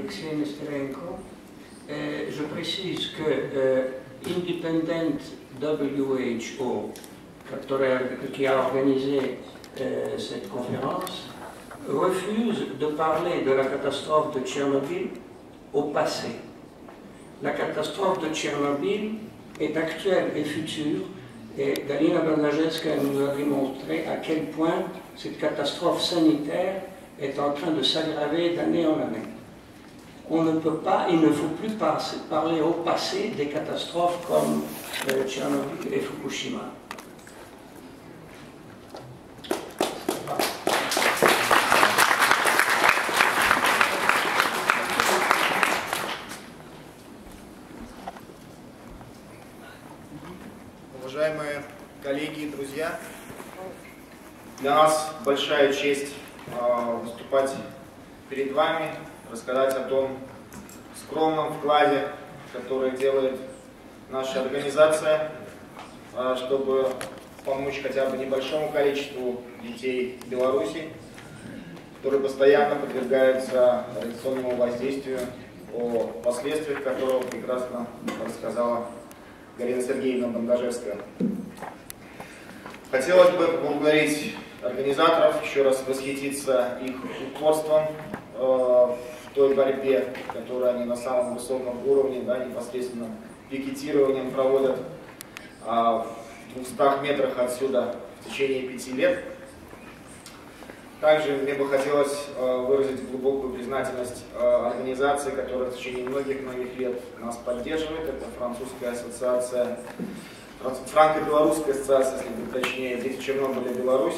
Alexei Nesterenko. Je précise que IndependentWHO, qui a organisé cette conférence, refuse de parler de la catastrophe de Tchernobyl au passé. La catastrophe de Tchernobyl est actuelle et future, et Galina Bernajewska nous a démontré à quel point cette catastrophe sanitaire est en train de s'aggraver d'année en année. On ne peut pas, il ne faut plus parler au passé des catastrophes comme Tchernobyl et Fukushima. Уважаемые коллеги и друзья, для нас большая честь выступать перед вами, рассказать о том скромном вкладе, который делает наша организация, чтобы помочь хотя бы небольшому количеству детей в Беларуси, которые постоянно подвергаются радиационному воздействию, о последствиях которого прекрасно рассказала Галина Сергеевна Бандажевская. Хотелось бы поблагодарить организаторов, еще раз восхититься их упорством в той борьбе, которую они на самом высоком уровне, да, непосредственно пикетированием проводят в 200 метрах отсюда в течение 5 лет. Также мне бы хотелось выразить глубокую признательность организации, которая в течение многих-многих лет нас поддерживает. Это французская ассоциация, франко-белорусская ассоциация, если быть точнее, «Дети Чернобыля, Беларусь».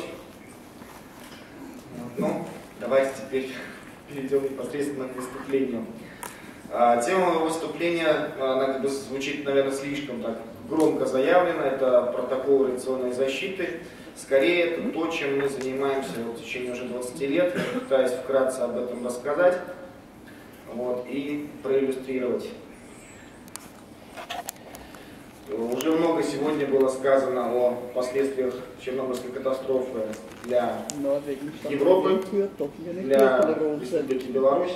Ну, давайте теперь перейдем непосредственно к выступлению. Тема моего выступления, она как бы звучит, наверное, слишком так громко заявлена. Это протокол радиационной защиты. Скорее, это то, чем мы занимаемся в течение уже 20 лет. Я пытаюсь вкратце об этом рассказать и проиллюстрировать. Уже много сегодня было сказано о последствиях Чернобыльской катастрофы для Европы, для Республики Беларусь.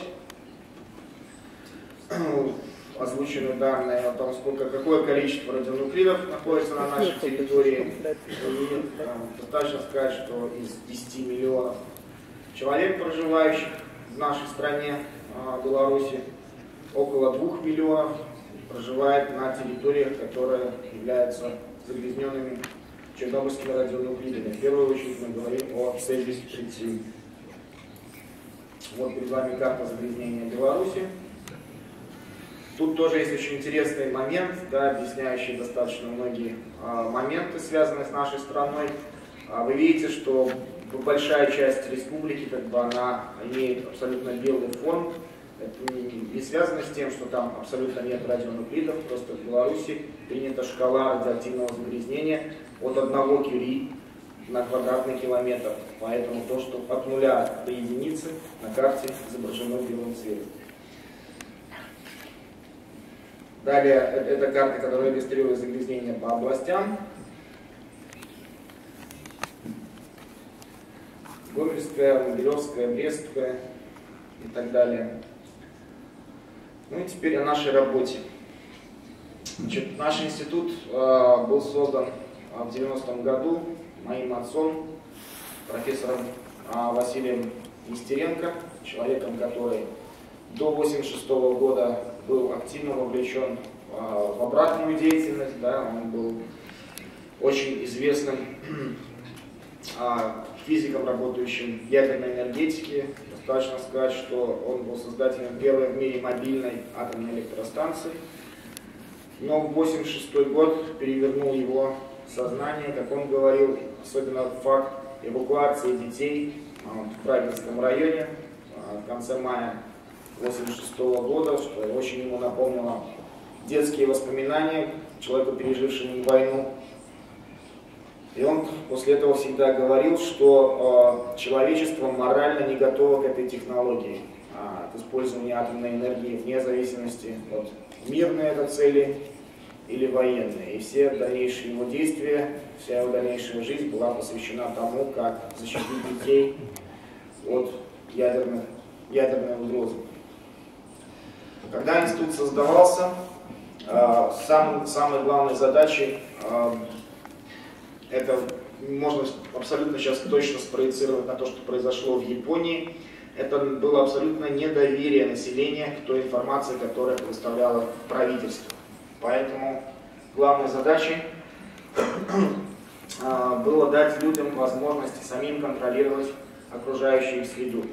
Озвучены данные о том, какое количество радионуклидов находится на нашей территории. И достаточно сказать, что из 10 миллионов человек, проживающих в нашей стране, Беларуси, около 2 миллионов проживает на территориях, которые являются загрязненными чернобыльскими радионуклидами. В первую очередь мы говорим о Цезий-37. Вот перед вами карта загрязнения Беларуси. Тут тоже есть очень интересный момент, да, объясняющий достаточно многие моменты, связанные с нашей страной. Вы видите, что большая часть республики, она имеет абсолютно белый фон. Это не связано с тем, что там абсолютно нет радионуклидов, просто в Беларуси принята шкала радиоактивного загрязнения от 1 кюри на квадратный километр. Поэтому то, что от 0 до единицы на карте изображено белым цветом. Далее, это карта, которая иллюстрирует загрязнение по областям. Гомельская, Могилевская, Брестская и так далее. Ну и теперь о нашей работе. Значит, наш институт был создан в 90-м году моим отцом, профессором Василием Нестеренко, человеком, который до 1986 года был активно вовлечен в обратную деятельность. Да, он был очень известным физиком, работающим в ядерной энергетике. Достаточно сказать, что он был создателем первой в мире мобильной атомной электростанции. Но в 1986 год перевернул его сознание, как он говорил, особенно факт эвакуации детей в Правильском районе в конце мая 1986 года, что очень ему напомнило детские воспоминания человека, пережившему войну. И он после этого всегда говорил, что человечество морально не готово к этой технологии, от использования атомной энергии вне зависимости от мирной это цели или военной. И все дальнейшие его действия, вся его дальнейшая жизнь была посвящена тому, как защитить детей от ядерной угрозы. Когда институт создавался, самой главной задачей, это можно абсолютно сейчас точно спроецировать на то, что произошло в Японии, это было абсолютно недоверие населения к той информации, которая предоставляла правительство. Поэтому главной задачей было дать людям возможность самим контролировать окружающую среду.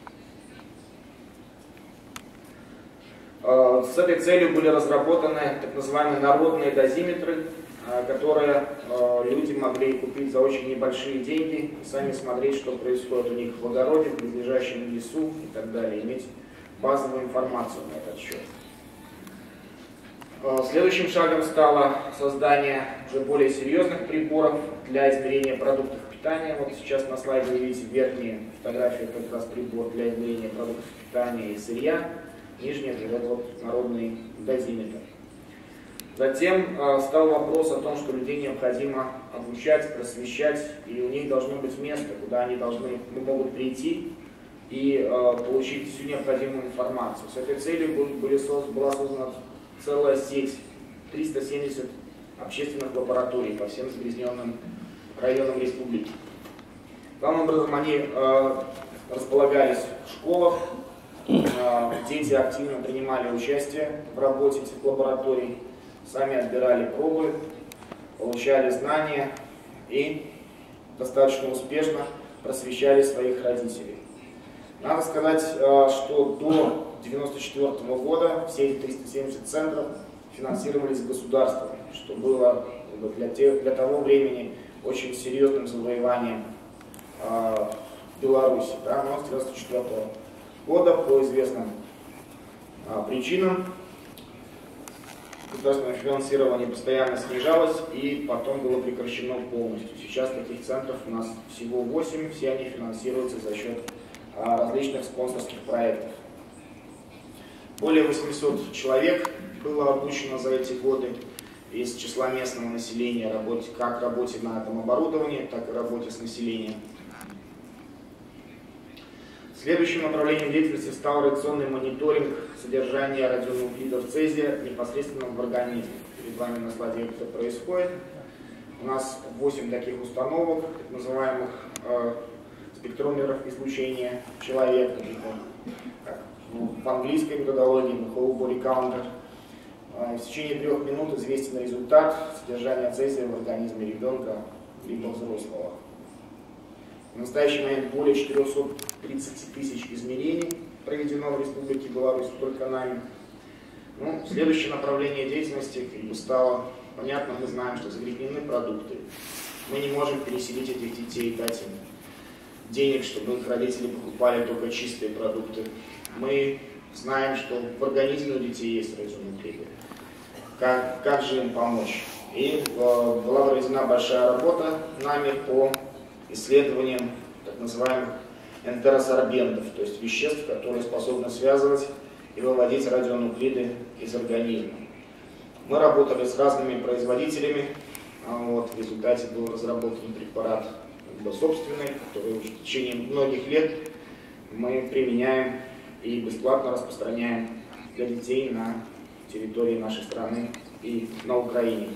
С этой целью были разработаны так называемые народные дозиметры, которые люди могли купить за очень небольшие деньги и сами смотреть, что происходит у них в огороде, в близлежащем лесу и так далее, иметь базовую информацию на этот счет. Следующим шагом стало создание уже более серьезных приборов для измерения продуктов питания. Вот сейчас на слайде вы видите верхнюю фотографию, как раз прибор для измерения продуктов питания и сырья. Нижний это вот народный дозиметр. Затем стал вопрос о том, что людей необходимо обучать, просвещать, и у них должно быть место, куда они могут прийти и получить всю необходимую информацию. С этой целью была создана целая сеть, 370 общественных лабораторий по всем загрязненным районам республики. Главным образом они располагались в школах, дети активно принимали участие в работе этих лабораторий, сами отбирали пробы, получали знания и достаточно успешно просвещали своих родителей. Надо сказать, что до 1994 года все эти 370 центров финансировались государством, что было для того времени очень серьезным завоеванием Беларуси. Да, но с 1994 года по известным причинам государственное финансирование постоянно снижалось и потом было прекращено полностью. Сейчас таких центров у нас всего 8, все они финансируются за счет различных спонсорских проектов. Более 800 человек было обучено за эти годы из числа местного населения как работе на этом оборудовании, так и работе с населением. Следующим направлением деятельности стал радиационный мониторинг содержания радионуклидов цезия непосредственно в организме. Перед вами на слайде это происходит. У нас 8 таких установок, так называемых спектрометров излучения человека, как в английской методологии whole body counter. В течение 3 минут известен результат содержания цезия в организме ребенка либо взрослого. В настоящий момент более 430 тысяч измерений проведено в Республике Беларусь только нами. Следующее направление деятельности стало понятно. Мы знаем, что загрязнены продукты. Мы не можем переселить этих детей и дать им денег, чтобы их родители покупали только чистые продукты. Мы знаем, что в организме у детей есть радионуклиды. Как же им помочь? И была проведена большая работа нами по исследованием так называемых энтеросорбентов, то есть веществ, которые способны связывать и выводить радионуклиды из организма. Мы работали с разными производителями. В результате был разработан препарат собственный, который уже в течение многих лет мы применяем и бесплатно распространяем для детей на территории нашей страны и на Украине.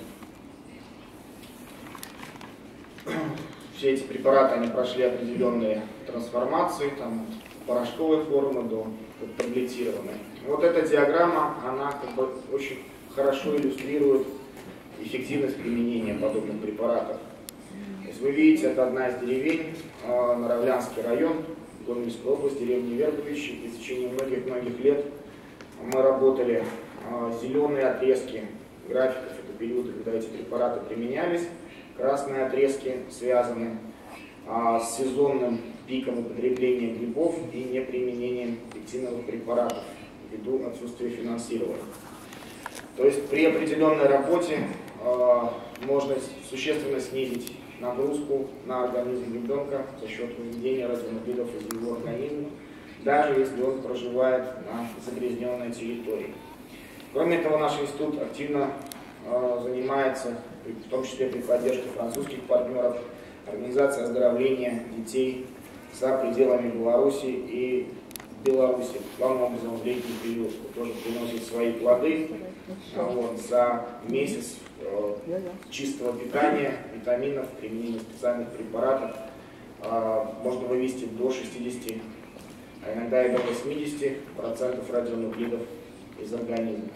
Все эти препараты они прошли определенные трансформации, там, от порошковой формы до таблетированной. Вот эта диаграмма, она очень хорошо иллюстрирует эффективность применения подобных препаратов. То есть вы видите, это одна из деревень, Наравлянский район, Гомельской области, деревня Вербович. И в течение многих лет мы работали зеленые отрезки графиков, это периоды, когда эти препараты применялись. Красные отрезки связаны с сезонным пиком употребления грибов и неприменением пектиновых препаратов ввиду отсутствия финансирования. То есть при определенной работе можно существенно снизить нагрузку на организм ребенка за счет выведения радионуклидов из его организма, даже если он проживает на загрязненной территории. Кроме этого, наш институт активно занимается, в том числе при поддержке французских партнеров, организацией оздоровления детей за пределами Беларуси и в Беларуси, главным образом в летний период, тоже приносит свои плоды. Вот, за месяц чистого питания, витаминов, применения специальных препаратов можно вывести до 60, а иногда и до 80% радионуклидов из организма.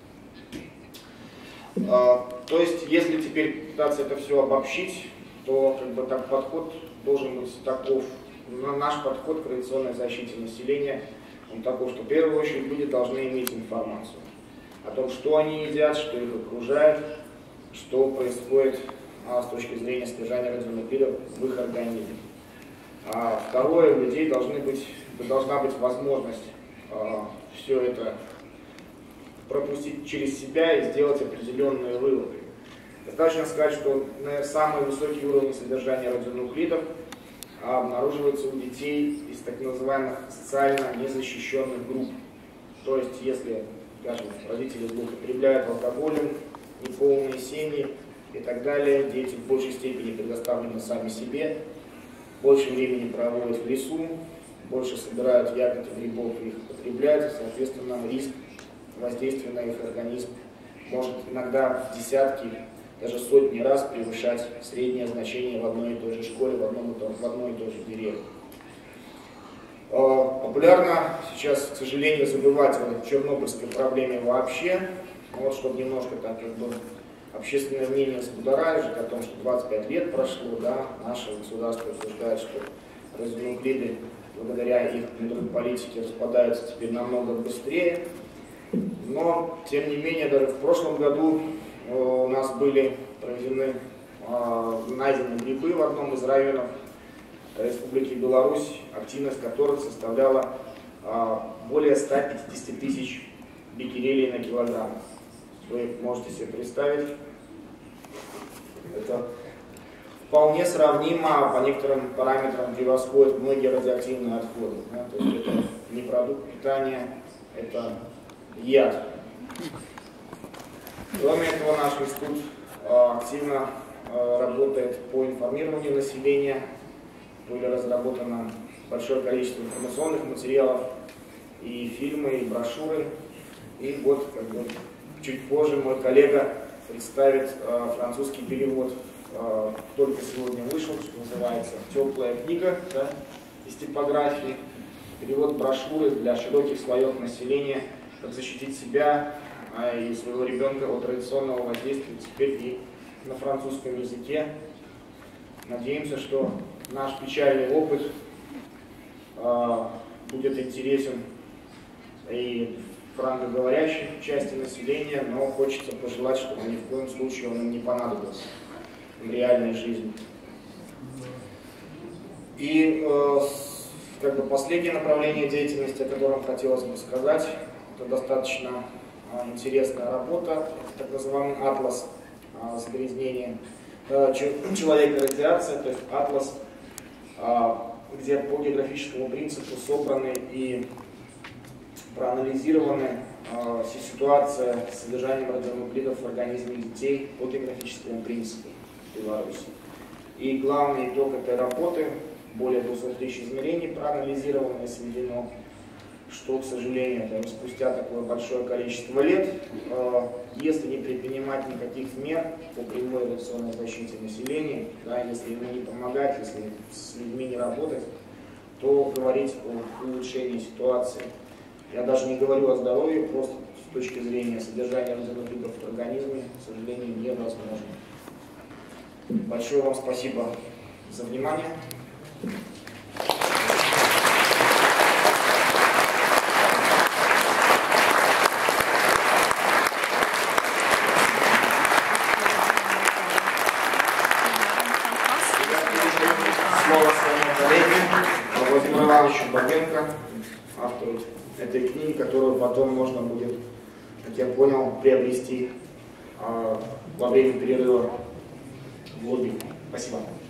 То есть, если теперь пытаться это все обобщить, то как бы так подход должен быть таков. Наш подход к радиационной защите населения, он таков, что в первую очередь люди должны иметь информацию о том, что они едят, что их окружает, что происходит с точки зрения содержания радионуклидов в их организме. А второе, у людей должна быть возможность все это пропустить через себя и сделать определенные выводы. Достаточно сказать, что самые высокие уровни содержания радионуклидов обнаруживаются у детей из так называемых социально незащищенных групп. То есть, если, скажем, родители злоупотребляют алкоголем, неполные семьи и так далее, дети в большей степени предоставлены сами себе, больше времени проводят в лесу, больше собирают ягод и грибов и их потребляют, и, соответственно, риск воздействия на их организм может иногда в десятки, даже сотни раз превышать среднее значение в одной и той же школе, в одной и той же деревне. Популярно сейчас, к сожалению, забывать о чернобыльской проблеме вообще. Вот, чтобы немножко так, как бы, общественное мнение взбудоражить о том, что 25 лет прошло, да, наше государство утверждает, что радионуклиды благодаря их политике распадаются теперь намного быстрее. Но, тем не менее, даже в прошлом году у нас были найдены грибы в одном из районов Республики Беларусь, активность которых составляла более 150 тысяч беккерелей на килограмм. Вы можете себе представить, это вполне сравнимо, по некоторым параметрам превосходит многие радиоактивные отходы. Да? То есть это не продукт питания, это яд. Кроме этого, наш институт активно работает по информированию населения. Было разработано большое количество информационных материалов, и фильмы, и брошюры. И вот, как бы, чуть позже мой коллега представит французский перевод. Только сегодня вышел, что называется «Теплая книга», да, из типографии. Перевод брошюры для широких слоев населения, как защитить себя и своего ребенка от радиационного воздействия, теперь и на французском языке. Надеемся, что наш печальный опыт будет интересен и франкоговорящей части населения, но хочется пожелать, чтобы ни в коем случае он им не понадобился в реальной жизни. И как бы последнее направление деятельности, о котором хотелось бы сказать, это достаточно интересная работа, так называемый атлас загрязнения человека и радиации, то есть атлас, где по географическому принципу собраны и проанализированы ситуация с содержанием радионуклидов в организме детей по географическому принципу в Беларуси. И главный итог этой работы, более 200 тысяч измерений проанализировано и сведено, что, к сожалению, спустя такое большое количество лет, если не предпринимать никаких мер по прямой радиационной защите населения, да, если ему не помогать, если с людьми не работать, то говорить о улучшении ситуации. Я даже не говорю о здоровье, просто с точки зрения содержания радионуклидов в организме, к сожалению, невозможно. Большое вам спасибо за внимание. Слово своему коллеге Владимиру Ивановичу Бабенко, автору этой книги, которую потом можно будет, как я понял, приобрести во время перерыва в лобби. Спасибо.